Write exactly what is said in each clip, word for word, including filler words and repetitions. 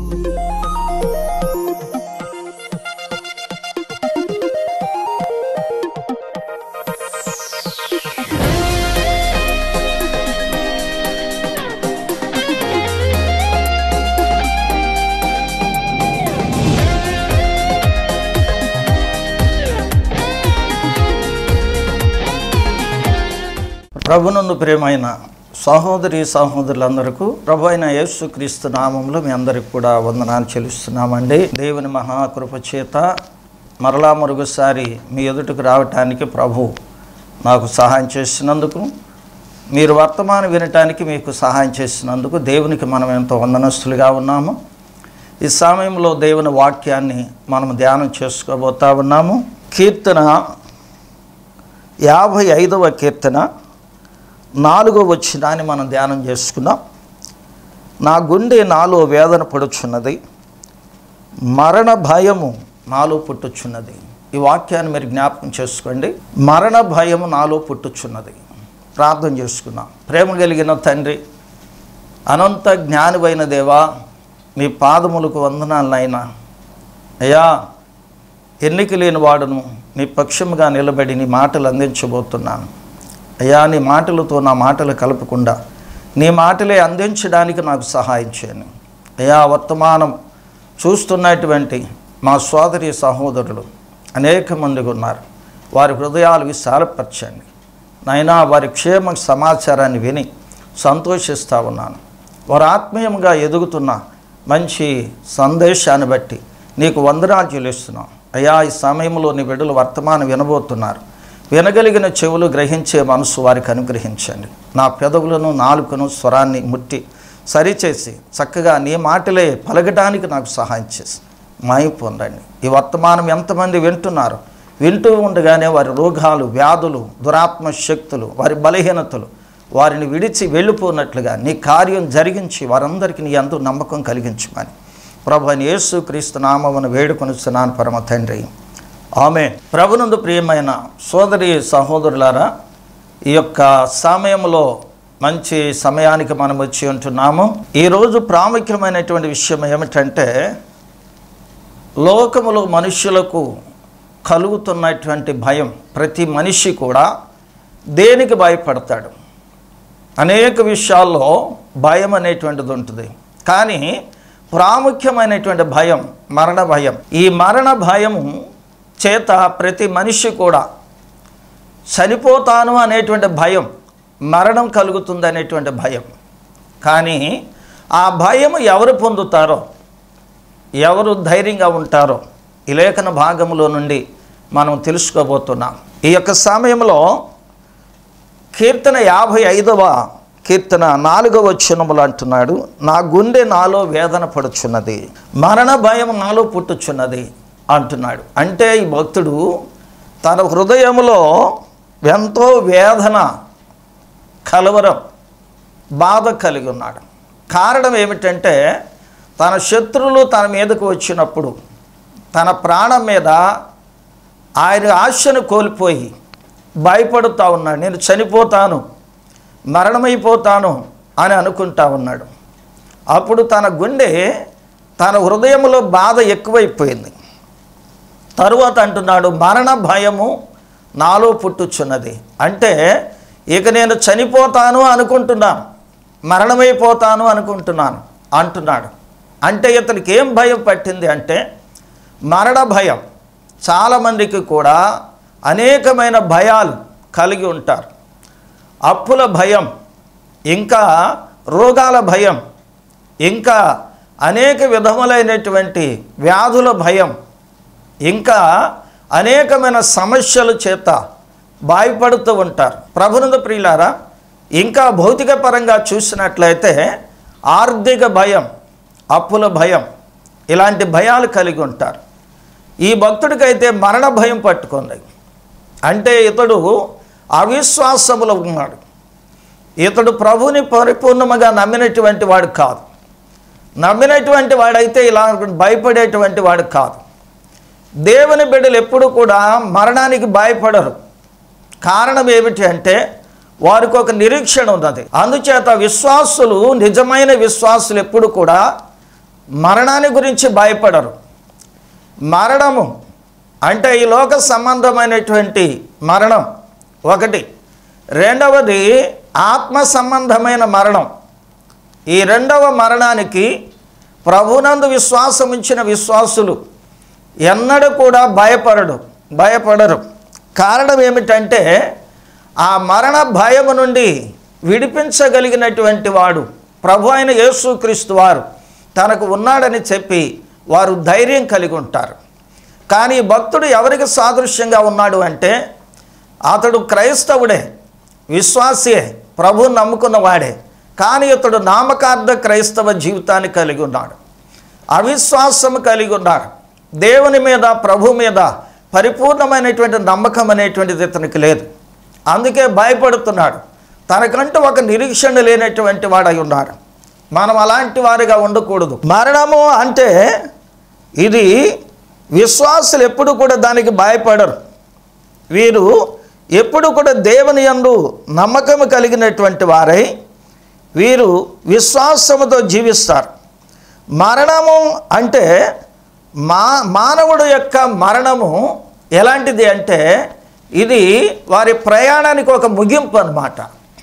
ప్రభునందు ప్రియమైన సహోదరి సహోదరులందరికీ ప్రభు అయిన యేసుక్రీస్తు నామములో మీ అందరికి కూడా వందనాలు చెల్లిస్తున్నామండి. దేవుని మహాకృప చేత మరలా మరొకసారి మీ ఎదుటకు రావటానికి ప్రభు నాకు సహాయం చేసినందుకు, మీరు వర్తమానం వినటానికి మీకు సహాయం చేసినందుకు దేవునికి మనం ఎంతో వందనస్తులుగా ఉన్నాము. ఈ సమయంలో దేవుని వాక్యాన్ని మనం ధ్యానం చేసుకోబోతా ఉన్నాము. కీర్తన యాభై ఐదవ కీర్తన నాలుగో వచనాన్ని మనం ధ్యానం చేసుకున్నాం. నా గుండె నాలో వేదన పడుచున్నది, మరణ భయము నాలో పుట్టుచున్నది. ఈ వాక్యాన్ని మీరు జ్ఞాపకం చేసుకోండి. మరణ భయము నాలో పుట్టుచున్నది. ప్రార్థన చేసుకున్నాం. ప్రేమ కలిగిన తండ్రి, అనంత జ్ఞానివైన దేవా, మీ పాదములకు వందనాలైనా అయ్యా, ఎన్నిక లేని వాడును నీ పక్షముగా నిలబడి నీ మాటలు అందించబోతున్నాను. అయ్యా, నీ మాటలతో నా మాటలు కలపకుండా నీ మాటలే అందించడానికి నాకు సహాయం చేయండి. అయ్యా, వర్తమానం చూస్తున్నటువంటి మా సోదరి సహోదరులు అనేక మందిగా ఉన్నారు. వారి హృదయాలు విశాలపరచండి నాయనా. వారి క్షేమ సమాచారాన్ని విని సంతోషిస్తూ ఉన్నాను. వారు ఆత్మీయంగా ఎదుగుతున్న మంచి సందేశాన్ని బట్టి నీకు వందనాలు చెల్లిస్తున్నాం. అయ్యా, ఈ సమయంలో నీ బిడ్డలు వర్తమానం వినబోతున్నారు. వినగలిగిన చెవులు గ్రహించే మనసు వారికి అనుగ్రహించండి. నా పెదవులను నాలుకను స్వరాన్ని ముట్టి సరిచేసి చక్కగా నీ మాటలే పలకడానికి నాకు సహాయం చేసి మాయ పొందండి. ఈ వర్తమానం ఎంతమంది వింటున్నారు, వింటూ ఉండగానే వారి రోగాలు, వ్యాధులు, దురాత్మ శక్తులు, వారి బలహీనతలు వారిని విడిచి వెళ్ళిపోయినట్లుగా నీ కార్యం జరిగించి వారందరికీ నీ ఎంతో నమ్మకం కలిగించమని ప్రభువైన యేసుక్రీస్తు నామమున వేడుకొనుచున్నాను పరమ తండ్రి, ఆమేన్. ప్రభునందు ప్రియమైన సోదరి సహోదరులారా, ఈ యొక్క సమయంలో మంచి సమయానికి మనం వచ్చి ఉంటున్నాము. ఈరోజు ప్రాముఖ్యమైనటువంటి విషయం ఏమిటంటే, లోకములో మనుషులకు కలుగుతున్నటువంటి భయం. ప్రతి మనిషి కూడా దేనికి భయపడతాడు? అనేక విషయాల్లో భయం అనేటువంటిది ఉంటుంది. కానీ ప్రాముఖ్యమైనటువంటి భయం మరణ భయం. ఈ మరణ భయము చేత ప్రతి మనిషి కూడా చనిపోతాను అనేటువంటి భయం, మరణం కలుగుతుంది అనేటువంటి భయం. కానీ ఆ భయం ఎవరు పొందుతారో, ఎవరు ధైర్యంగా ఉంటారో ఈ లేఖన భాగంలో నుండి మనం తెలుసుకోబోతున్నాం. ఈ యొక్క సమయంలో కీర్తన యాభై ఐదవ కీర్తన నాలుగవ వచనములు అంటున్నాడు, నా గుండె నాలో వేదన పడుచున్నది, మరణ భయం నాలో పుట్టుచున్నది అంటున్నాడు. అంటే ఈ భక్తుడు తన హృదయంలో ఎంతో వేదన, కలవరం, బాధ కలిగి ఉన్నాడు. కారణం ఏమిటంటే, తన శత్రువులు తన మీదకు వచ్చినప్పుడు తన ప్రాణం మీద ఆయన ఆశను కోల్పోయి భయపడుతూ ఉన్నాడు. నేను చనిపోతాను, మరణమైపోతాను అని అనుకుంటా ఉన్నాడు. అప్పుడు తన గుండె, తన హృదయంలో బాధ ఎక్కువైపోయింది. తరువాత అంటున్నాడు, మరణ భయము నాలో పుట్టుచున్నది. అంటే ఇక నేను చనిపోతాను అనుకుంటున్నాను, మరణమైపోతాను అనుకుంటున్నాను అంటున్నాడు. అంటే ఇతనికి ఏం భయం పట్టింది అంటే మరణ భయం. చాలామందికి కూడా అనేకమైన భయాలు కలిగి ఉంటారు. అప్పుల భయం, ఇంకా రోగాల భయం, ఇంకా అనేక విధములైనటువంటి వ్యాధుల భయం, ఇంకా అనేకమైన సమస్యల చేత భయపడుతూ ఉంటారు. ప్రభునందు ప్రియులారా, ఇంకా భౌతిక పరంగా చూసినట్లయితే ఆర్థిక భయం, అప్పుల భయం, ఇలాంటి భయాలు కలిగి ఉంటారు. ఈ భక్తుడికైతే మరణ భయం పట్టుకుంది. అంటే ఇతడు అవిశ్వాసములో ఉన్నాడు. ఇతడు ప్రభుని పరిపూర్ణముగా నమ్మినటువంటి వాడు కాదు. నమ్మినటువంటి వాడైతే ఇలా భయపడేటువంటి వాడు కాదు. దేవుని బిడ్డలు ఎప్పుడు కూడా మరణానికి భయపడరు. కారణం ఏమిటి అంటే వారికి ఒక నిరీక్షణ ఉన్నది. అందుచేత విశ్వాసులు, నిజమైన విశ్వాసులు ఎప్పుడు కూడా మరణాన్ని గురించి భయపడరు. మరణము అంటే ఈ లోక సంబంధమైనటువంటి మరణం ఒకటి, రెండవది ఆత్మ సంబంధమైన మరణం. ఈ రెండవ మరణానికి ప్రభునందు విశ్వాసం ఉంచిన విశ్వాసులు ఎన్నడూ కూడా భయపడరు భయపడరు కారణం ఏమిటంటే ఆ మరణ భయము నుండి విడిపించగలిగినటువంటి వాడు ప్రభు అయిన యేసుక్రీస్తు వారు తనకు ఉన్నాడని చెప్పి వారు ధైర్యం కలిగి ఉంటారు. కానీ భక్తుడు ఎవరికి సాదృశ్యంగా ఉన్నాడు అంటే అతడు క్రైస్తవుడే, విశ్వాసియే, ప్రభువు నమ్ముకున్నవాడే, కానీ ఇతడు నామకార్థ క్రైస్తవ జీవితాన్ని కలిగి ఉన్నాడు, అవిశ్వాసము కలిగి ఉన్నాడు. దేవుని మీద ప్రభు మీద పరిపూర్ణమైనటువంటి నమ్మకం అనేటువంటిది ఇతనికి లేదు. అందుకే భయపడుతున్నాడు. తనకంటూ ఒక నిరీక్షణ లేనటువంటి వాడై ఉన్నాడు. మనం అలాంటి వారిగా ఉండకూడదు. మరణము అంటే ఇది విశ్వాసులు ఎప్పుడు కూడా దానికి భయపడరు. వీరు ఎప్పుడు కూడా దేవుని యందు నమ్మకం కలిగినటువంటి వారై వీరు విశ్వాసముతో జీవిస్తారు. మరణము అంటే మా మానవుడు యొక్క మరణము ఎలాంటిది అంటే ఇది వారి ప్రయాణానికి ఒక ముగింపు అన్నమాట.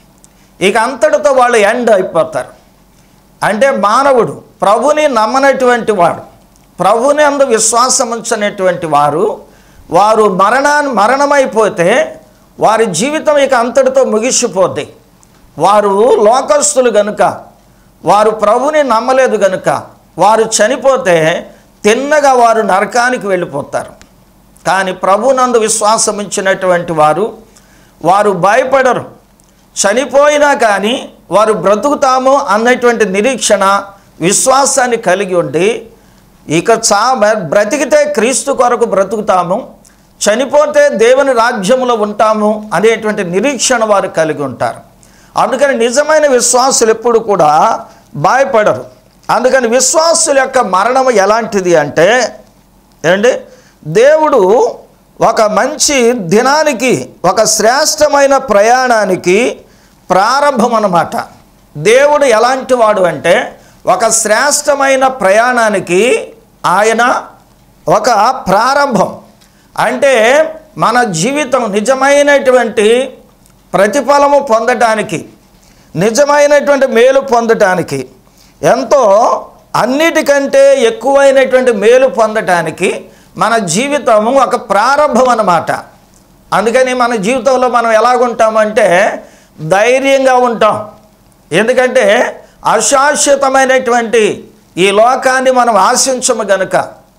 ఇక అంతటితో వాళ్ళు ఎండ్ అయిపోతారు. అంటే మానవుడు ప్రభుని నమ్మనటువంటి వాడు, ప్రభుని అందు విశ్వాసం ఉంచనటువంటి వారు వారు మరణాన్ని మరణమైపోతే వారి జీవితం ఇక అంతటితో ముగిసిపోద్ది. వారు లోకస్తులు గనుక, వారు ప్రభుని నమ్మలేదు గనుక వారు చనిపోతే తిన్నగా వారు నరకానికి వెళ్ళిపోతారు. కానీ ప్రభునందు విశ్వాసం ఉంచినటువంటి వారు వారు భయపడరు. చనిపోయినా కానీ వారు బ్రతుకుతాము అన్నటువంటి నిరీక్షణ విశ్వాసాన్ని కలిగి ఉండి ఇక చా బ్రతికితే క్రీస్తు కొరకు బ్రతుకుతాము, చనిపోతే దేవుని రాజ్యంలో ఉంటాము అనేటువంటి నిరీక్షణ వారు కలిగి ఉంటారు. అందుకని నిజమైన విశ్వాసులు ఎప్పుడు కూడా భయపడరు. అందుకని విశ్వాసుల యొక్క మరణం ఎలాంటిది అంటే ఏంటి, దేవుడు ఒక మంచి దినానికి, ఒక శ్రేష్టమైన ప్రయాణానికి ప్రారంభం అన్నమాట. దేవుడు ఎలాంటి వాడు అంటే ఒక శ్రేష్టమైన ప్రయాణానికి ఆయన ఒక ప్రారంభం. అంటే మన జీవితం నిజమైనటువంటి ప్రతిఫలము పొందటానికి, నిజమైనటువంటి మేలు పొందటానికి, ఎంతో అన్నిటికంటే ఎక్కువైనటువంటి మేలు పొందటానికి మన జీవితము ఒక ప్రారంభం అన్నమాట. అందుకని మన జీవితంలో మనం ఎలాగుంటామంటే ధైర్యంగా ఉంటాం. ఎందుకంటే అశాశ్వతమైనటువంటి ఈ లోకాన్ని మనం ఆశించము గనుక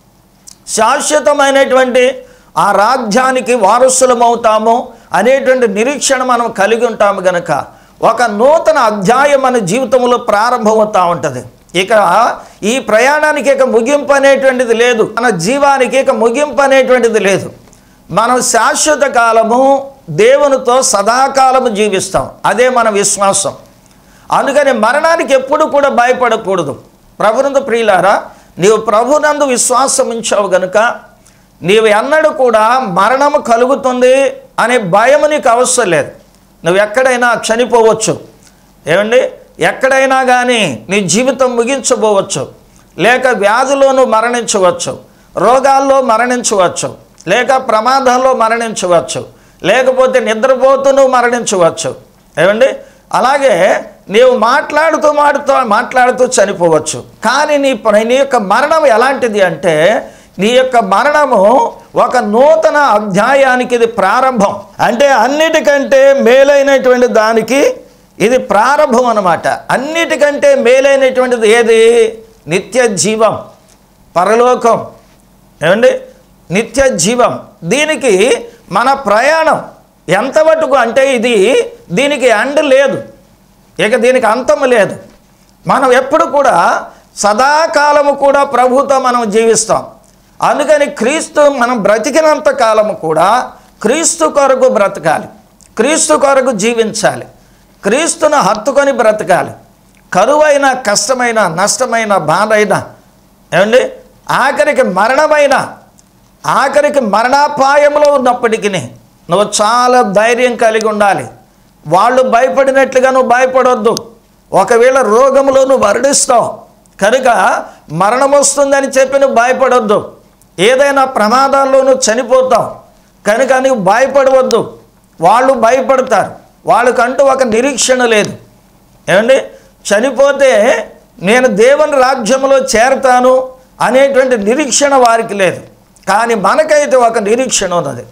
శాశ్వతమైనటువంటి ఆ రాజ్యానికి వారసులమవుతాము అనేటువంటి నిరీక్షణ మనం కలిగి ఉంటాము గనుక ఒక నూతన అధ్యాయం మన జీవితంలో ప్రారంభమవుతూ ఉంటుంది. ఇక ఈ ప్రయాణానికి ఇక ముగింపు అనేటువంటిది లేదు. మన జీవానికి ఇక ముగింపు అనేటువంటిది లేదు. మనం శాశ్వత కాలము దేవునితో సదాకాలము జీవిస్తాం. అదే మన విశ్వాసం. అందుకని మరణానికి ఎప్పుడు కూడా భయపడకూడదు. ప్రభునందు ప్రియులారా, నీవు ప్రభునందు విశ్వాసం ఉంచావు గనుక నీవు ఎన్నడూ కూడా మరణము కలుగుతుంది అనే భయం నీకు అవసరం లేదు. నువ్వు ఎక్కడైనా చనిపోవచ్చు, ఏమండి, ఎక్కడైనా కానీ నీ జీవితం ముగించబోవచ్చు, లేక వ్యాధిలోనూ మరణించవచ్చు, రోగాల్లో మరణించవచ్చు, లేక ప్రమాదంలో మరణించవచ్చు, లేకపోతే నిద్రపోతూ మరణించవచ్చు, ఏమండి. అలాగే నీవు మాట్లాడుతూ మాడుతూ మాట్లాడుతూ చనిపోవచ్చు. కానీ నీ నీ యొక్క మరణం ఎలాంటిది అంటే నీ యొక్క మరణము ఒక నూతన అధ్యాయానికి ఇది ప్రారంభం. అంటే అన్నిటికంటే మేలైనటువంటి దానికి ఇది ప్రారంభం అన్నమాట. అన్నిటికంటే మేలైనటువంటిది ఏది? నిత్య జీవం, పరలోకం, ఏమండి, నిత్య జీవం. దీనికి మన ప్రయాణం ఎంతవరకు అంటే ఇది దీనికి ఎండ్ లేదు, ఇక దీనికి అంతము లేదు. మనం ఎప్పుడు కూడా సదాకాలము కూడా ప్రభుతో మనం జీవిస్తాం. అందుకని క్రీస్తు మనం బ్రతికినంత కాలము కూడా క్రీస్తు కొరకు బ్రతకాలి, క్రీస్తు కొరకు జీవించాలి, క్రీస్తును హత్తుకొని బ్రతకాలి. కరువైన, కష్టమైన, నష్టమైన, బాధైన, ఏమండి, ఆఖరికి మరణమైన, ఆఖరికి మరణాపాయంలో ఉన్నప్పటికీ నువ్వు చాలా ధైర్యం కలిగి ఉండాలి. వాళ్ళు భయపడినట్లుగా నువ్వు భయపడొద్దు. ఒకవేళ రోగంలో నువ్వు మరణిస్తావు, కనుక మరణం వస్తుందని చెప్పి నువ్వు భయపడవద్దు. ఏదైనా ప్రమాదాల్లో నువ్వు చనిపోతావు కనుక నువ్వు భయపడవద్దు. వాళ్ళు భయపడతారు, వాళ్ళకంటూ ఒక నిరీక్షణ లేదు. ఏమండి, చనిపోతే నేను దేవుని రాజ్యంలో చేరతాను అనేటువంటి నిరీక్షణ వారికి లేదు. కానీ మనకైతే ఒక నిరీక్షణ ఉన్నది.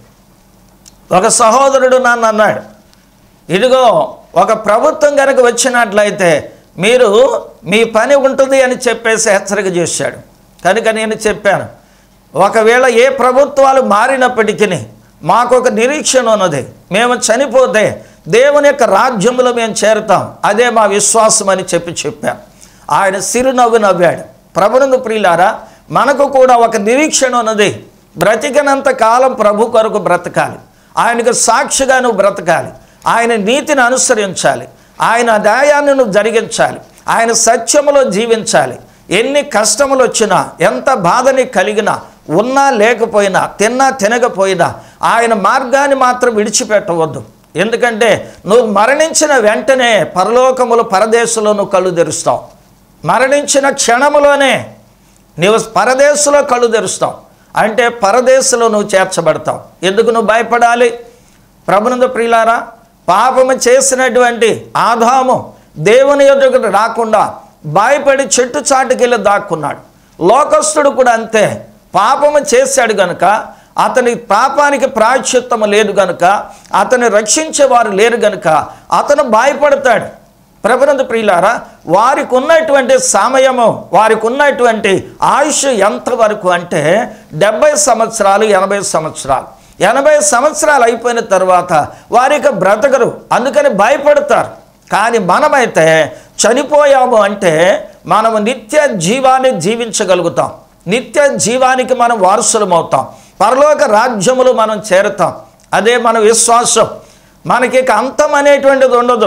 ఒక సహోదరుడు నన్ను అన్నాడు, ఇదిగో ఒక ప్రభుత్వం కనుక వచ్చినట్లయితే మీరు మీ పని ఉంటుంది అని చెప్పేసి హెచ్చరిక చేశాడు. కనుక నేను చెప్పాను, ఒకవేళ ఏ ప్రభుత్వాలు మారినప్పటికీ మాకు ఒక నిరీక్షణ ఉన్నది. మేము చనిపోతే దేవుని యొక్క రాజ్యంలో మేము చేరుతాం, అదే మా విశ్వాసం అని చెప్పి చెప్పాను. ఆయన సిరునవ్వు నవ్వాడు. ప్రభునందు ప్రియులారా, మనకు కూడా ఒక నిరీక్షణ ఉన్నది. బ్రతికినంత కాలం ప్రభు కొరకు బ్రతకాలి, ఆయనకు సాక్షిగా నువ్వు బ్రతకాలి, ఆయన నీతిని అనుసరించాలి, ఆయన న్యాయాన్ని నువ్వు జరిగించాలి, ఆయన సత్యములో జీవించాలి. ఎన్ని కష్టములు వచ్చినా, ఎంత బాధని కలిగినా, ఉన్నా లేకపోయినా, తిన్నా తినకపోయినా ఆయన మార్గాన్ని మాత్రం విడిచిపెట్టవద్దు. ఎందుకంటే నువ్వు మరణించిన వెంటనే పరలోకములు పరదేశంలో నువ్వు కళ్ళు తెరుస్తావు. మరణించిన క్షణములోనే నీవు పరదేశంలో కళ్ళు తెరుస్తావు. అంటే పరదేశంలో నువ్వు చేర్చబడతావు. ఎందుకు నువ్వు భయపడాలి? ప్రభునందు ప్రియులారా, పాపము చేసినటువంటి ఆదాము దేవుని ఎదురుకు రాకుండా భయపడి చెట్టు చాటుకెళ్ళి దాక్కున్నాడు. లోకస్తుడు కూడా అంతే, పాపము చేశాడు గనుక, అతని పాపానికి ప్రాయశ్చిత్తము లేదు గనుక, అతన్ని రక్షించేవారు లేరు గనుక అతను భయపడతాడు. ప్రభునందు ప్రియులారా, వారికి ఉన్నటువంటి సమయము, వారికి ఉన్నటువంటి ఆయుష్ ఎంతవరకు అంటే డెబ్బై సంవత్సరాలు ఎనభై సంవత్సరాలు ఎనభై సంవత్సరాలు అయిపోయిన తర్వాత వారికి బ్రతకరు, అందుకని భయపడతారు. కానీ మనమైతే చనిపోయాము అంటే మనము నిత్య జీవాన్ని జీవించగలుగుతాం, నిత్య జీవానికి మనం వారసులం అవుతాం, పరలోక రాజ్యములు మనం చేరుతాం. అదే మన విశ్వాసం. మనకి ఇక అంతం అనేటువంటిది ఉండదు.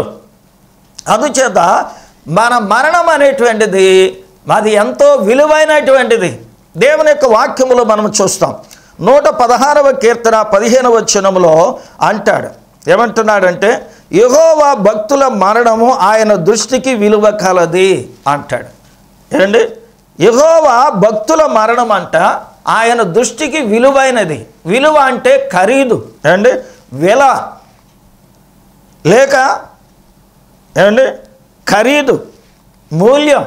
అందుచేత మన మరణం అనేటువంటిది అది ఎంతో విలువైనటువంటిది. దేవుని యొక్క వాక్యములో మనం చూస్తాం. నూట పదహారవ కీర్తన పదిహేనవ వచనములో అంటాడు, ఏమంటున్నాడంటే, యెహోవా భక్తుల మరణము ఆయన దృష్టికి విలువ కలది అంటాడు. ఏంటండి, యెహోవా భక్తుల మరణం అంట ఆయన దృష్టికి విలువైనది. విలువ అంటే ఖరీదు, ఏమండి, వెల లేక ఏమండి ఖరీదు, మూల్యం.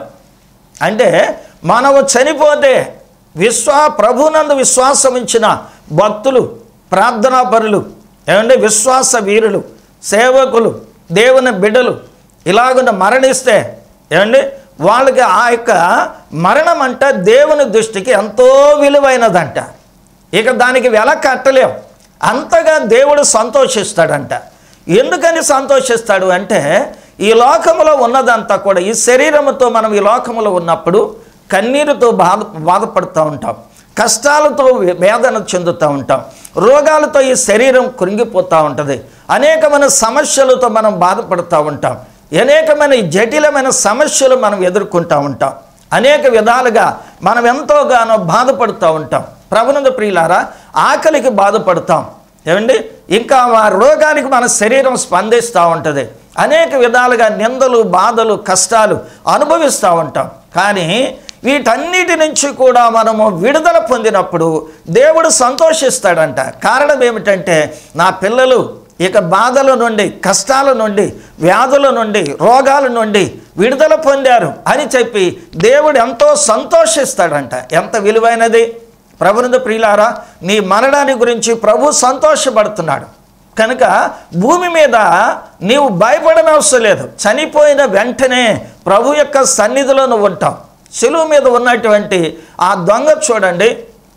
అంటే మనము చనిపోతే విశ్వా ప్రభునందు విశ్వాసం ఇచ్చిన భక్తులు, ప్రార్థనా పరులు, ఏమంటే విశ్వాస వీరులు, సేవకులు, దేవుని బిడ్డలు ఇలాగున్న మరణిస్తే ఏమండి వాళ్ళకి ఆ యొక్క మరణం అంట దేవుని దృష్టికి ఎంతో విలువైనదంట. ఇక దానికి వెల కట్టలేం, అంతగా దేవుడు సంతోషిస్తాడంట. ఎందుకని సంతోషిస్తాడు అంటే ఈ లోకములో ఉన్నదంతా కూడా, ఈ శరీరముతో మనం ఈ లోకములో ఉన్నప్పుడు కన్నీరుతో బాధ బాధపడుతూ ఉంటాం, కష్టాలతో వేదన చెందుతూ ఉంటాం, రోగాలతో ఈ శరీరం కృంగిపోతూ ఉంటుంది, అనేకమైన సమస్యలతో మనం బాధపడుతూ ఉంటాం, అనేకమైన జటిలమైన సమస్యలు మనం ఎదుర్కొంటూ ఉంటాం, అనేక విధాలుగా మనం ఎంతోగానో బాధపడుతూ ఉంటాం. ప్రభునందు ప్రియులారా, ఆకలికి బాధపడతాం, ఏమండి, ఇంకా ఆ రోగానికి మన శరీరం స్పందిస్తూ ఉంటుంది, అనేక విధాలుగా నిందలు, బాధలు, కష్టాలు అనుభవిస్తూ ఉంటాం. కానీ వీటన్నిటి నుంచి కూడా మనము విడుదల పొందినప్పుడు దేవుడు సంతోషిస్తాడంట. కారణం ఏమిటంటే, నా పిల్లలు ఇక బాధల నుండి, కష్టాల నుండి, వ్యాధుల నుండి, రోగాల నుండి విడుదల పొందారు అని చెప్పి దేవుడు ఎంతో సంతోషిస్తాడంట. ఎంత విలువైనది! ప్రభునందు ప్రియులారా, నీ మరణాన్ని గురించి ప్రభు సంతోషపడుతున్నాడు. కనుక భూమి మీద నీవు భయపడనవసరం లేదు. చనిపోయిన వెంటనే ప్రభు యొక్క సన్నిధిలో నువ్వు ఉంటావు. శిలువ మీద ఉన్నటువంటి ఆ దొంగ చూడండి,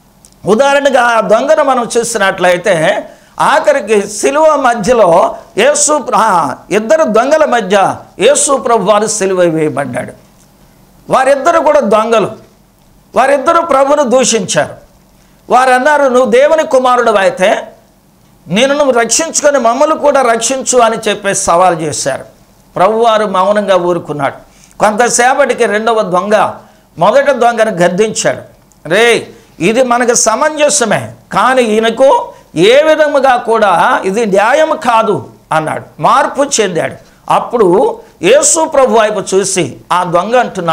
ఉదాహరణగా ఆ దొంగను మనం చూసినట్లయితే ఆఖరికి శిలువ మధ్యలో యేసు ఇద్దరు దొంగల మధ్య యేసు ప్రభు వారు శిలువ వేయబడ్డాడు. వారిద్దరు కూడా దొంగలు, వారిద్దరూ ప్రభును దూషించారు. వారు అన్నారు, నువ్వు దేవుని కుమారుడు అయితే నేను నువ్వు రక్షించుకొని మమ్మల్ని కూడా రక్షించు అని చెప్పేసి సవాల్ చేశారు. ప్రభువారు మౌనంగా ఊరుకున్నాడు. కొంతసేపటికి రెండవ దొంగ మొదటి దొంగను గద్దించాడు, రే ఇది మనకు సమంజసమే, కానీ ఈయనకు ఏ విధముగా కూడా ఇది న్యాయం కాదు అన్నాడు. మార్పు చెందాడు. అప్పుడు యేసు ప్రభు వైపు చూసి ఆ దొంగ అంటున్నాడు,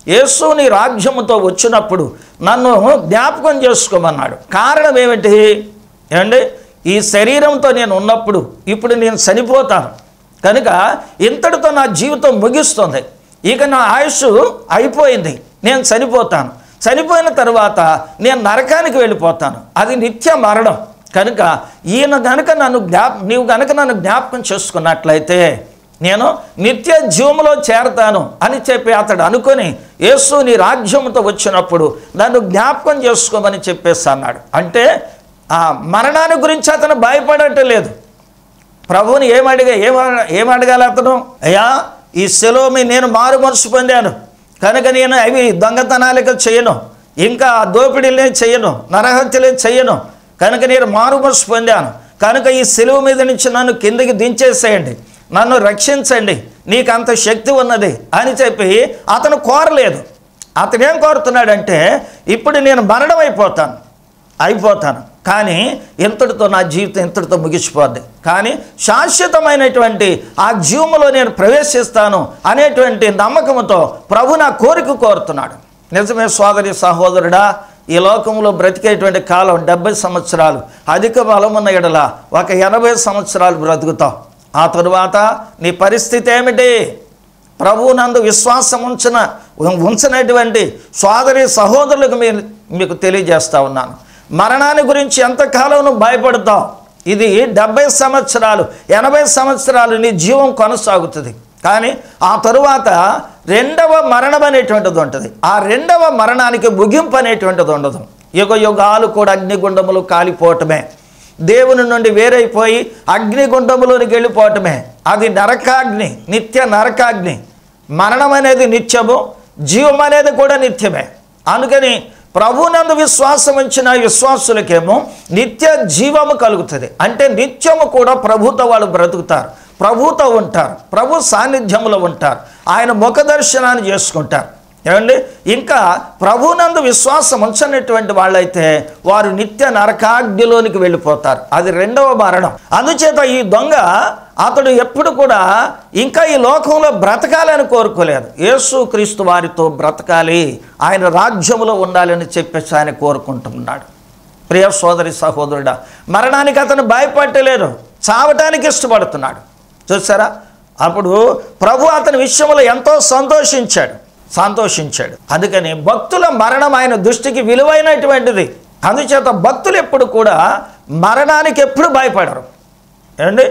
యేసు నీ రాజ్యముతో వచ్చినప్పుడు నన్ను జ్ఞాపకం చేసుకోమన్నాడు. కారణం ఏమిటి ఏమండి? ఈ శరీరంతో నేను ఉన్నప్పుడు ఇప్పుడు నేను చనిపోతాను కనుక ఇంతటితో నా జీవితం ముగిస్తుంది. ఇక నా ఆయుష్ అయిపోయింది, నేను చనిపోతాను. చనిపోయిన తర్వాత నేను నరకానికి వెళ్ళిపోతాను, అది నిత్య మరణం. కనుక ఈయన గనుక నన్ను జ్ఞాప నీవు గనుక నన్ను జ్ఞాపకం చేసుకున్నట్లయితే నేను నిత్య జీవములో చేరతాను అని చెప్పి అతడు అనుకొని యేసు నీ రాజ్యంతో వచ్చినప్పుడు నన్ను జ్ఞాపకం చేసుకోమని చెప్పేసి అన్నాడు. అంటే ఆ మరణాన్ని గురించి అతను భయపడటం లేదు. ప్రభువుని ఏమడిగా ఏమ ఏమడగాలి అతను? అయ్యా, ఈ సెలోమి నేను మారు మనసు పొందాను కనుక నేను అవి దొంగతనాలుగా చేయను, ఇంకా దోపిడీలే చేయను, నరహత్యలే చేయను, కనుక నేను మారు మనసు పొందాను కనుక ఈ సెలువు మీద నుంచి నన్ను కిందకి దించేసేయండి, నన్ను రక్షించండి, నీకు అంత శక్తి ఉన్నది అని చెప్పి అతను కోరలేదు. అతను ఏం కోరుతున్నాడంటే ఇప్పుడు నేను మరణం అయిపోతాను అయిపోతాను కానీ ఇంతటితో నా జీవితం ఇంతటితో ముగిసిపోద్ది, కానీ శాశ్వతమైనటువంటి ఆ జీవములో నేను ప్రవేశిస్తాను అనేటువంటి నమ్మకంతో ప్రభు నా కోరిక కోరుతున్నాడు. నిజమే సోదరి సహోదరుడా, ఈ లోకంలో బ్రతికేటువంటి కాలం డెబ్బై సంవత్సరాలు, అధిక బలమున్న ఎడల ఒక ఎనభై సంవత్సరాలు బ్రతుకుతాం. ఆ తరువాత నీ పరిస్థితి ఏమిటి? ప్రభువు నందు విశ్వాసం ఉంచిన ఉంచినటువంటి సోదరి సహోదరులకు మీరు మీకు తెలియజేస్తా ఉన్నాను, మరణాన్ని గురించి ఎంతకాలం నువ్వు భయపడతావు? ఇది డెబ్బై సంవత్సరాలు ఎనభై సంవత్సరాలు నీ జీవం కొనసాగుతుంది, కానీ ఆ తరువాత రెండవ మరణం అనేటువంటిది ఉంటుంది. ఆ రెండవ మరణానికి ముగింపు అనేటువంటిది ఉండదు. యుగ యుగాలు కూడా అగ్నిగుండములు కాలిపోవటమే, దేవుని నుండి వేరైపోయి అగ్నిగుండములోనికి వెళ్ళిపోవటమే. అది నరకాగ్ని, నిత్య నరకాగ్ని. మరణం అనేది నిత్యము, జీవం అనేది కూడా నిత్యమే. అందుకని ప్రభునందు విశ్వాసం ఉంచిన విశ్వాసులకేమో నిత్య జీవము కలుగుతుంది. అంటే నిత్యము కూడా ప్రభుతో వాళ్ళు బ్రతుకుతారు, ప్రభుతో ఉంటారు, ప్రభు సాన్నిధ్యంలో ఉంటారు, ఆయన ముఖ దర్శనాన్ని చేసుకుంటారు. ఏమండి, ఇంకా ప్రభునందు విశ్వాసం ఉంచనటువంటి వాళ్ళైతే వారు నిత్య నరకాగ్నిలోనికి వెళ్ళిపోతారు. అది రెండవ మరణం. అందుచేత ఈ దొంగ అతడు ఎప్పుడు కూడా ఇంకా ఈ లోకంలో బ్రతకాలని కోరుకోలేదు. యేసు క్రీస్తు వారితో బ్రతకాలి, ఆయన రాజ్యములో ఉండాలని చెప్పేసి ఆయన కోరుకుంటున్నాడు. ప్రియ సోదరి సహోదరుడా, మరణానికి అతను భయపడలేదు, చావటానికి ఇష్టపడుతున్నాడు. చూసారా, అప్పుడు ప్రభు అతని విషయంలో ఎంతో సంతోషించాడు సంతోషించాడు అందుకని భక్తుల మరణం ఆయన దృష్టికి విలువైనటువంటిది. అందుచేత భక్తులు ఎప్పుడు కూడా మరణానికి ఎప్పుడు భయపడరు. ఏమండి,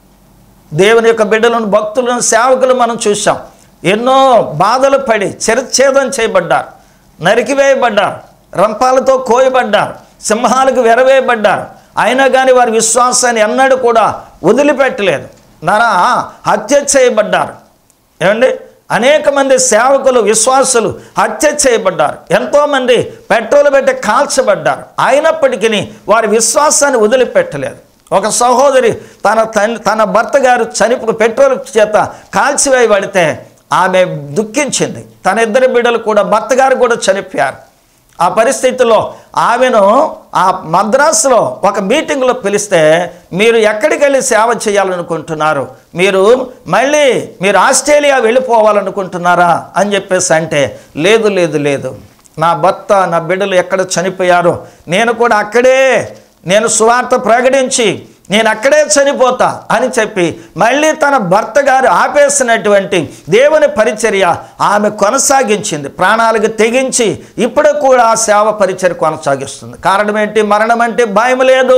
దేవుని యొక్క బిడ్డలను, భక్తులను, సేవకులు మనం చూసాం. ఎన్నో బాధలు పడి చిరచ్ఛేదం చేయబడ్డారు, నరికివేయబడ్డారు, రంపాలతో కోయబడ్డారు, సింహాలకు వెరవేయబడ్డారు. అయినా కానీ వారి విశ్వాసాన్ని ఎన్నడూ కూడా వదిలిపెట్టలేదు. నర హత్య చేయబడ్డారు. ఏమండి, అనేక మంది సేవకులు, విశ్వాసులు హత్య చేయబడ్డారు. ఎంతోమంది పెట్రోల్ పెట్టి కాల్చబడ్డారు. అయినప్పటికీ వారి విశ్వాసాన్ని వదిలిపెట్టలేదు. ఒక సహోదరి తన తన తన భర్త గారు చనిపో పెట్రోల్ చేత కాల్చివేయబడితే ఆమె దుఃఖించింది. తన ఇద్దరు బిడ్డలు కూడా, భర్త గారు కూడా చనిపోయారు. ఆ పరిస్థితుల్లో ఆమెను ఆ మద్రాసులో ఒక మీటింగ్లో పిలిస్తే, మీరు ఎక్కడికి వెళ్ళి సేవ చేయాలనుకుంటున్నారు, మీరు మళ్ళీ మీరు ఆస్ట్రేలియా వెళ్ళిపోవాలనుకుంటున్నారా అని చెప్పేసి అంటే, లేదు లేదు లేదు నా భర్త నా బిడ్డలు ఎక్కడ చనిపోయారో నేను కూడా అక్కడే నేను సువార్త ప్రకటించి నేను అక్కడే చనిపోతా అని చెప్పి మళ్ళీ తన భర్త గారు ఆపేసినటువంటి దేవుని పరిచర్య ఆమె కొనసాగించింది. ప్రాణాలకు తెగించి ఇప్పుడు కూడా ఆ సేవ పరిచర్య కొనసాగిస్తుంది. కారణం ఏంటి? మరణం అంటే భయం లేదు.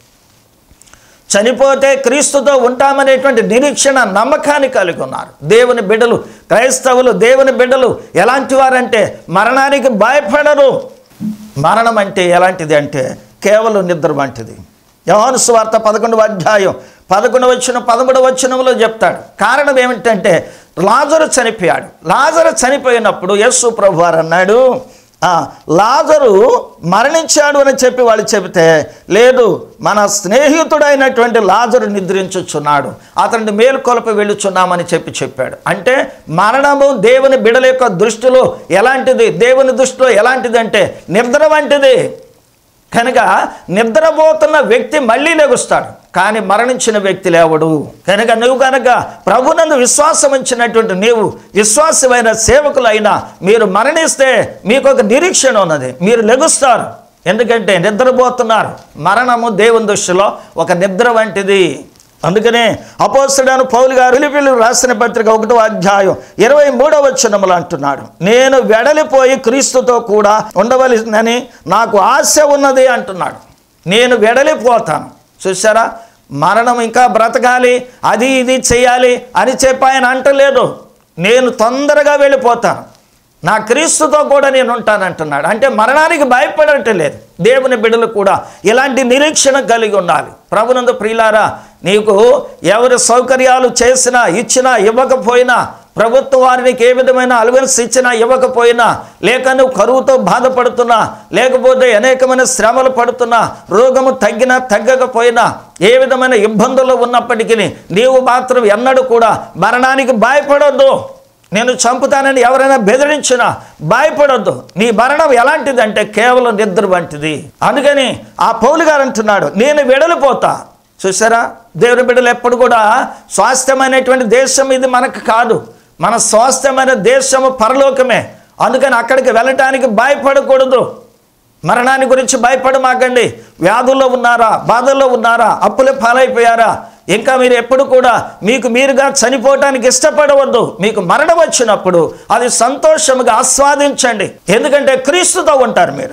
చనిపోతే క్రీస్తుతో ఉంటామనేటువంటి నిరీక్షణ, నమ్మకాన్ని కలిగి ఉన్నారు దేవుని బిడ్డలు. క్రైస్తవులు, దేవుని బిడ్డలు ఎలాంటి వారంటే మరణానికి భయపడరు. మరణం అంటే ఎలాంటిది అంటే కేవలం నిద్ర వంటిది. యోహాను సువార్త పదకొండవ అధ్యాయం పదకొండవ వచనం పదమూడవ వచనంలో చెప్తాడు. కారణం ఏమిటంటే లాజరు చనిపోయాడు. లాజరు చనిపోయినప్పుడు యేసు ప్రభు వారు అన్నాడు, లాజరు మరణించాడు అని చెప్పి వాళ్ళు చెబితే, లేదు మన స్నేహితుడైనటువంటి లాజరు నిద్రించుచున్నాడు, అతన్ని మేలుకొలప వెళ్ళుచున్నామని చెప్పి చెప్పాడు. అంటే మరణము దేవుని బిడ్డల యొక్క దృష్టిలో ఎలాంటిది, దేవుని దృష్టిలో ఎలాంటిది అంటే నిద్ర వంటిది. కనుక నిద్రపోతున్న వ్యక్తి మళ్ళీ లెగుస్తాడు. కానీ మరణించిన వ్యక్తి లేవడు. కనుక నువ్వు కనుక ప్రభునందు విశ్వాసం ఉంచినటువంటి నీవు విశ్వాసమైన సేవకులైనా మీరు మరణిస్తే మీకు ఒక నిరీక్షణ ఉన్నది, మీరు లెగుస్తారు. ఎందుకంటే నిద్రపోతున్నారు. మరణము దేవుని దృష్టిలో ఒక నిద్ర వంటిది. అందుకనే అపోస్తలుడైన పౌలు గారు ఫిలిప్పీయులకు రాసిన పత్రిక ఒకటో అధ్యాయం ఇరవై మూడవ వచనములో అంటున్నాడు, నేను వెడలిపోయి క్రీస్తుతో కూడా ఉండవలసిందని నాకు ఆశ ఉన్నది అంటున్నాడు. నేను వెడలిపోతాను. చూసారా, మరణం ఇంకా బ్రతకాలి, అది ఇది చేయాలి అని చెప్పి ఆయన అంటలేదు. నేను తొందరగా వెళ్ళిపోతాను, నా క్రీస్తుతో కూడా నేను ఉంటానంటున్నాడు. అంటే మరణానికి భయపడట్లేదు. దేవుని బిడ్డలు కూడా ఇలాంటి నిరీక్షణ కలిగి ఉండాలి. ప్రభునందు ప్రియులారా, నీకు ఎవరి సౌకర్యాలు చేసినా ఇచ్చినా ఇవ్వకపోయినా, ప్రభుత్వం వారికి ఏ విధమైన అలవెన్స్ ఇచ్చినా ఇవ్వకపోయినా, లేక నువ్వు కరువుతో బాధపడుతున్నా, లేకపోతే అనేకమైన శ్రమలు పడుతున్నా, రోగము తగ్గినా తగ్గకపోయినా, ఏ విధమైన ఇబ్బందులు ఉన్నప్పటికీ నీవు మాత్రం ఎన్నడూ కూడా మరణానికి భయపడొద్దు. నేను చంపుతానని ఎవరైనా బెదిరించినా భయపడొద్దు. నీ మరణం ఎలాంటిదంటే కేవలం నిద్ర వంటిది. అందుకని ఆ పౌలు గారు అంటున్నాడు, నేను వెడలిపోతా. చూసారా, దేవుని బిడ్డలు ఎప్పుడు కూడా స్వాస్థ్యమైనటువంటి దేశం ఇది మనకు కాదు. మన స్వాస్థ్యమైన దేశము పరలోకమే. అందుకని అక్కడికి వెళ్ళటానికి భయపడకూడదు. మరణాన్ని గురించి భయపడమాకండి. వ్యాధుల్లో ఉన్నారా, బాధల్లో ఉన్నారా, అప్పుల పాలైపోయారా, ఇంకా మీరు ఎప్పుడు కూడా మీకు మీరుగా చనిపోవటానికి ఇష్టపడవద్దు. మీకు మరణం వచ్చినప్పుడు అది సంతోషముగా ఆస్వాదించండి. ఎందుకంటే క్రీస్తుతో ఉంటారు. మీరు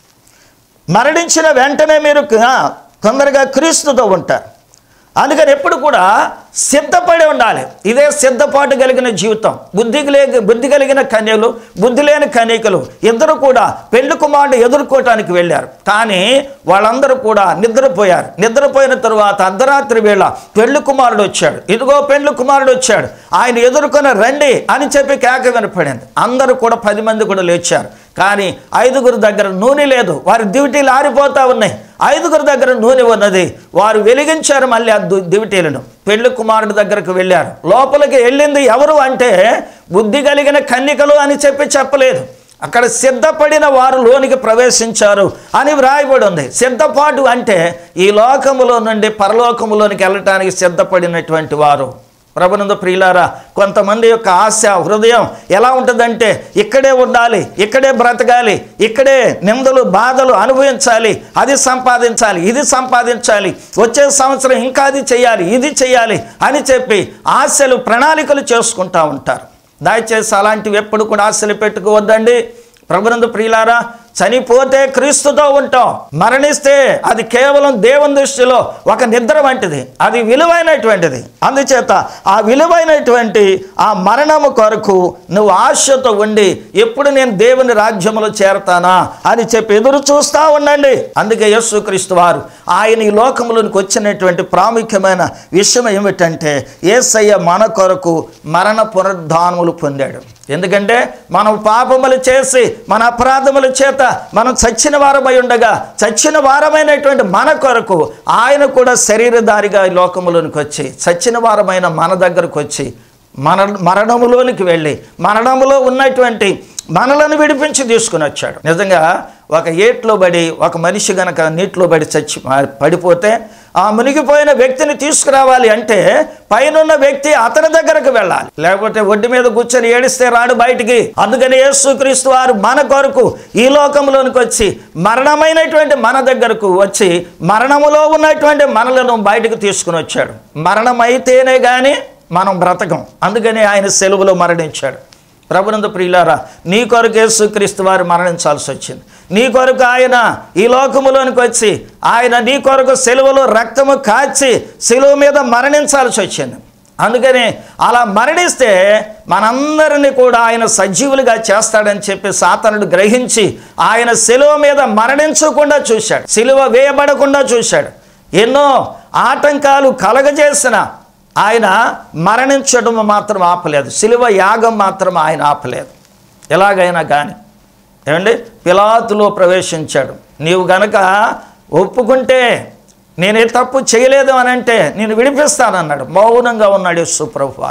మరణించిన వెంటనే మీరు తొందరగా క్రీస్తుతో ఉంటారు. అందుకని ఎప్పుడు కూడా సిద్ధపడి ఉండాలి. ఇదే సిద్ధపాటు కలిగిన జీవితం. బుద్ధి లేక బుద్ధి కలిగిన కన్యలు, బుద్ధి లేని కన్యకలు ఇద్దరు కూడా పెళ్లి కుమారుడు ఎదుర్కోవటానికి వెళ్ళారు. కానీ వాళ్ళందరూ కూడా నిద్రపోయారు. నిద్రపోయిన తరువాత అర్ధరాత్రి వేళ పెళ్లి కుమారుడు వచ్చాడు. ఇదిగో పెళ్లి కుమారుడు వచ్చాడు, ఆయన ఎదుర్కొని రండి అని చెప్పి కేక వినపడింది. అందరూ కూడా పది మంది కూడా లేచారు. కానీ ఐదుగురు దగ్గర నూనె లేదు. వారి దివిటీలు ఆరిపోతూ ఉన్నాయి. ఐదుగురు దగ్గర నూనె ఉన్నది. వారు వెలిగించారు మళ్ళీ ఆ దివిటీలను. పెళ్లి కుమారుడి దగ్గరకు వెళ్ళారు. లోపలికి వెళ్ళింది ఎవరు అంటే బుద్ధి కలిగిన కన్యకలు అని చెప్పి చెప్పలేదు. అక్కడ సిద్ధపడిన వారు లోనికి ప్రవేశించారు అని వ్రాయబడి ఉంది. సిద్ధపాటు అంటే ఈ లోకములో నుండి పరలోకములోనికి వెళ్ళటానికి సిద్ధపడినటువంటి వారు. ప్రభునందు ప్రియులారా, కొంతమంది యొక్క ఆశ హృదయం ఎలా ఉంటుందంటే ఇక్కడే ఉండాలి, ఇక్కడే బ్రతకాలి, ఇక్కడే నిందలు బాధలు అనుభవించాలి, అది సంపాదించాలి, ఇది సంపాదించాలి, వచ్చే సంవత్సరం ఇంకా అది చేయాలి, ఇది చేయాలి అని చెప్పి ఆశలు ప్రణాళికలు చేసుకుంటూ ఉంటారు. దయచేసి అలాంటివి ఎప్పుడు కూడా ఆశలు పెట్టుకోవద్దండి. ప్రభునందు ప్రియులారా, చనిపోతే క్రీస్తుతో ఉంటాం, మరణిస్తే అది కేవలం దేవుని దృష్టిలో ఒక నిద్ర వంటిది, అది విలువైనటువంటిది. అందుచేత ఆ విలువైనటువంటి ఆ మరణము కొరకు నువ్వు ఆశతో ఉండి ఎప్పుడు నేను దేవుని రాజ్యంలో చేరతానా అని చెప్పి ఎదురు చూస్తూ ఉండండి. అందుకే యేసుక్రీస్తు వారు ఆయన ఈ లోకంలోనికి వచ్చినటువంటి ప్రాముఖ్యమైన విషయం ఏమిటంటే యేసయ్య మన కొరకు మరణ పునరుద్ధానములు పొందాడు. ఎందుకంటే మనం పాపములు చేసి మన అపరాధముల చేత మనం చచ్చిన వారమై ఉండగా చచ్చిన వారమైనటువంటి మన కొరకు ఆయన కూడా శరీరధారిగా ఈ లోకములోనికి వచ్చి చచ్చిన వారమైన మన దగ్గరకు వచ్చి మన మరణములోనికి వెళ్ళి మరణములో ఉన్నటువంటి మనలను విడిపించి తీసుకుని వచ్చాడు. నిజంగా ఒక ఏట్లో పడి ఒక మనిషి గనక నీటిలో పడి చచ్చి పడిపోతే ఆ మునిగిపోయిన వ్యక్తిని తీసుకురావాలి అంటే పైనున్న వ్యక్తి అతని దగ్గరకు వెళ్ళాలి, లేకపోతే ఒడ్డు మీద కూర్చొని ఏడిస్తే రాడు బయటికి. అందుకని యేసుక్రీస్తు వారు మన కొరకు ఈ లోకంలోనికి వచ్చి మరణమైనటువంటి మన దగ్గరకు వచ్చి మరణములో ఉన్నటువంటి మనలను బయటకు తీసుకుని వచ్చాడు. మరణం అయితేనే కానీ మనం బ్రతకం. అందుకని ఆయన సెలవులో మరణించాడు. ప్రభునందు ప్రియులారా, నీ కొరకు యేసుక్రీస్తు వారు మరణించాల్సి వచ్చింది. నీ కొరకు ఆయన ఈ లోకములోనికి వచ్చి ఆయన నీ కొరకు సిలువలో రక్తము కాచి సిలువ మీద మరణించాల్సి వచ్చింది. అందుకని అలా మరణిస్తే మనందరినీ కూడా ఆయన సజీవులుగా చేస్తాడని చెప్పి సాతానుడు గ్రహించి ఆయన సిలువ మీద మరణించకుండా చూశాడు, సిలువ వేయబడకుండా చూశాడు. ఎన్నో ఆటంకాలు కలగజేసిన ఆయన మరణించడం మాత్రం ఆపలేదు, సిలువ యాగం మాత్రం ఆయన ఆపలేదు. ఎలాగైనా కానీ ఏమండి పిలాతులో ప్రవేశించాడు. నీవు గనక ఒప్పుకుంటే నేనే తప్పు చేయలేదు అని అంటే నేను విడిపిస్తానన్నాడు. మౌనంగా ఉన్నాడు యేసు ప్రభువు వారు.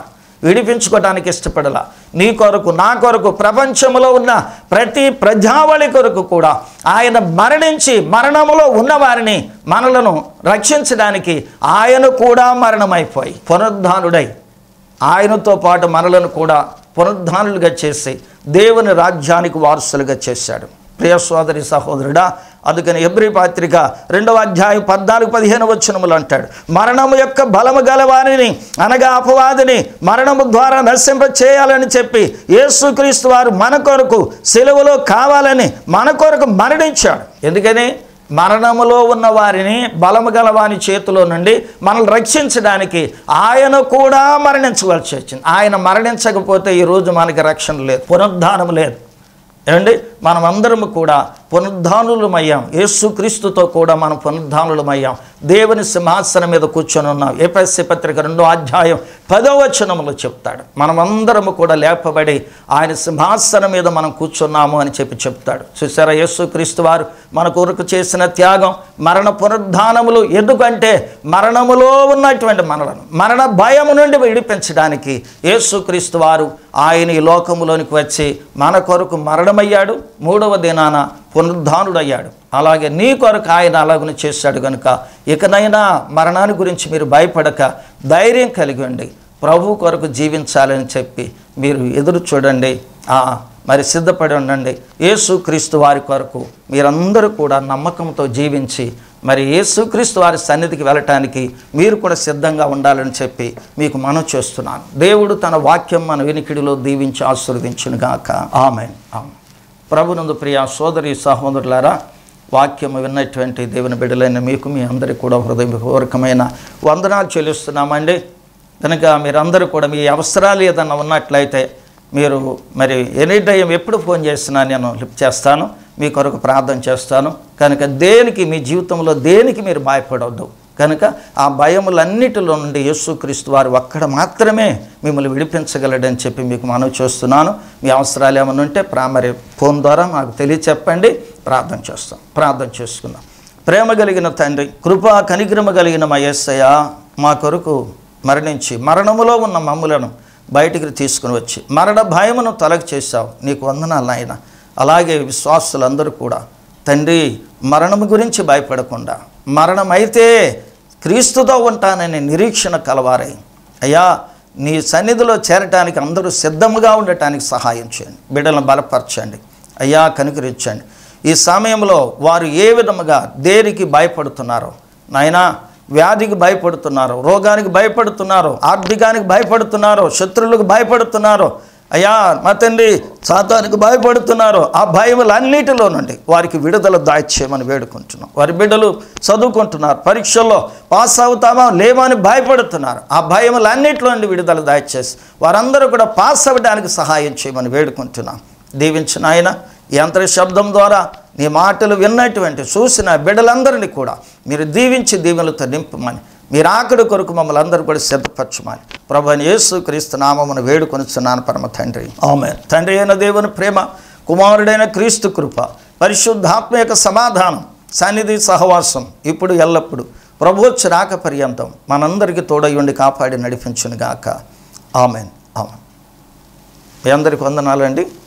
విడిపించుకోవడానికి ఇష్టపడలా. నీ కొరకు, నా కొరకు, ప్రపంచంలో ఉన్న ప్రతి ప్రజావళి కొరకు కూడా ఆయన మరణించి మరణములో ఉన్నవారిని మనలను రక్షించడానికి ఆయన కూడా మరణమైపోయి పునరుద్ధానుడై ఆయనతో పాటు మనలను కూడా పునరుద్ధానులుగా చేసి దేవుని రాజ్యానికి వారసులుగా చేశాడు. ప్రియ సోదరి సహోదరుడా, అందుకని హెబ్రీ పత్రిక రెండవ అధ్యాయం పద్నాలుగు పదిహేను వచనములు అంటాడు, మరణము యొక్క బలము గలవారిని అనగా అపవాదిని మరణము ద్వారా నశింప చేయాలని చెప్పి యేసుక్రీస్తు వారు మన కొరకు సిలువలో కావాలని మన కొరకు మరణించాడు. ఎందుకని మరణములో ఉన్న వారిని బలము గల వాని చేతిలో నుండి మనల్ని రక్షించడానికి ఆయన కూడా మరణించవలసి వచ్చింది. ఆయన మరణించకపోతే ఈరోజు మనకి రక్షణ లేదు, పునరుద్ధానం లేదు. ఏమండి, మనమందరము కూడా పునరుద్ధానులమయ్యాం. యేసుక్రీస్తుతో కూడా మనం పునరుద్ధానులమయ్యాం. దేవుని సింహాసనం మీద కూర్చొని ఉన్నాం. ఎఫెసీ పత్రిక రెండో అధ్యాయం పదో వచనములో చెప్తాడు, మనమందరము కూడా లేపబడి ఆయన సింహాసనం మీద మనం కూర్చున్నాము అని చెప్పి చెప్తాడు. చూసారా, యేసుక్రీస్తు వారు మన కొరకు చేసిన త్యాగం, మరణ పునరుద్ధానములు. ఎందుకంటే మరణములో ఉన్నటువంటి మనలను మరణ భయము నుండి విడిపించడానికి యేసుక్రీస్తు వారు ఆయన ఈ లోకములోనికి వచ్చి మన కొరకు మరణమయ్యాడు, మూడవ దినాన పునరుద్ధానుడయ్యాడు. అలాగే నీ కొరకు ఆయన అలాగనే చేశాడు కనుక ఇకనైనా మరణాన్ని గురించి మీరు భయపడక ధైర్యం కలిగి ఉండి ప్రభు కొరకు జీవించాలని చెప్పి మీరు ఎదురు చూడండి. మరి సిద్ధపడి ఉండండి. యేసుక్రీస్తు వారి కొరకు మీరందరూ కూడా నమ్మకంతో జీవించి మరి యేసుక్రీస్తు వారి సన్నిధికి వెళ్ళటానికి మీరు కూడా సిద్ధంగా ఉండాలని చెప్పి మీకు మనవి చేస్తున్నాను. దేవుడు తన వాక్యం మన వినికిడిలో దీవించి ఆశీర్వదించునుగాక. ఆమేన్. ఆమేన్. ప్రభునందు ప్రియ సోదరి సహోదరులారా, వాక్యము విన్నటువంటి దేవుని బిడ్డలైన మీకు మీ అందరికీ కూడా హృదయపూర్వకమైన వందనాలు చెల్లిస్తున్నామండి. కనుక మీరందరూ కూడా మీ అవసరాలు ఏదన్నా ఉన్నట్లయితే మీరు మరి ఎనీ టైం ఎప్పుడు ఫోన్ చేసినా నేను లిఫ్ట్ చేస్తాను, మీ కొరకు ప్రార్థన చేస్తాను. కనుక దేనికి మీ జీవితంలో దేనికి మీరు భయపడవద్దు. కనుక ఆ భయములన్నిటిలో నుండి యేసుక్రీస్తు వారు ఒక్కడ మాత్రమే మిమ్మల్ని విడిపించగలడని చెప్పి మీకు మనవి చేస్తున్నాను. మీ అవసరాలు ఏమైనా ఉంటే మరి ఫోన్ ద్వారా మాకు తెలియచెప్పండి, ప్రార్థన చేస్తాం. ప్రార్థన చేసుకుందాం. ప్రేమ కలిగిన తండ్రి, కృపా కనికరమ కలిగిన మా యేసయ్య, మా కొరకు మరణించి మరణములో ఉన్న మమ్ములను బయటికి తీసుకుని వచ్చి మరణ భయమును తొలగి చేశావు. నీకు వందనాలు నాయన. అలాగే విశ్వాసులందరూ కూడా తండ్రి మరణము గురించి భయపడకుండా మరణమైతే క్రీస్తుతో ఉంటానని నిరీక్షణ కలవారై అయ్యా నీ సన్నిధిలో చేరటానికి అందరూ సిద్ధముగా ఉండటానికి సహాయం చేయండి. బిడ్డలను బలపరచండి అయ్యా, కనుకరించండి. ఈ సమయంలో వారు ఏ విధముగా దేనికి భయపడుతున్నారో నాయనా, వ్యాధికి భయపడుతున్నారో, రోగానికి భయపడుతున్నారో, ఆర్థికానికి భయపడుతున్నారో, శత్రువులకు భయపడుతున్నారో అయ్యా మా తండ్రి, సాతానికి భయపడుతున్నారో ఆ భయములన్నిటిలో నుండి వారికి విడుదల దాయిచ్చేయమని వేడుకుంటున్నాం. వారి బిడ్డలు చదువుకుంటున్నారు, పరీక్షల్లో పాస్ అవుతామా లేమని భయపడుతున్నారు. ఆ భయములన్నిటిలో నుండి విడుదల దాయిచేసి వారందరూ కూడా పాస్ అవ్వడానికి సహాయం చేయమని వేడుకుంటున్నాం. దీవించిన ఆయన యంత్ర శబ్దం ద్వారా నీ మాటలు విన్నటువంటి చూసిన బిడ్డలందరినీ కూడా మీరు దీవించి దీవెనలతో నింపమని, మీరు ఆకడి కొరకు మమ్మల్ని అందరూ కూడా సిద్ధపరచమని ప్రభువైన యేసుక్రీస్తు నామమున వేడుకొనుచున్నాను పరమ తండ్రి. ఆమేన్. తండ్రి అయిన దేవుని ప్రేమ, కుమారుడైన క్రీస్తు కృప, పరిశుద్ధాత్మ యొక్క సమాధానం, సన్నిధి సహవాసం ఇప్పుడు ఎల్లప్పుడు ప్రభువొచ్చి రాక పర్యంతం మనందరికీ తోడై ఉండి కాపాడి నడిపించునుగాక. ఆమేన్. ఆమేన్. మీ అందరికీ వందనాలండి.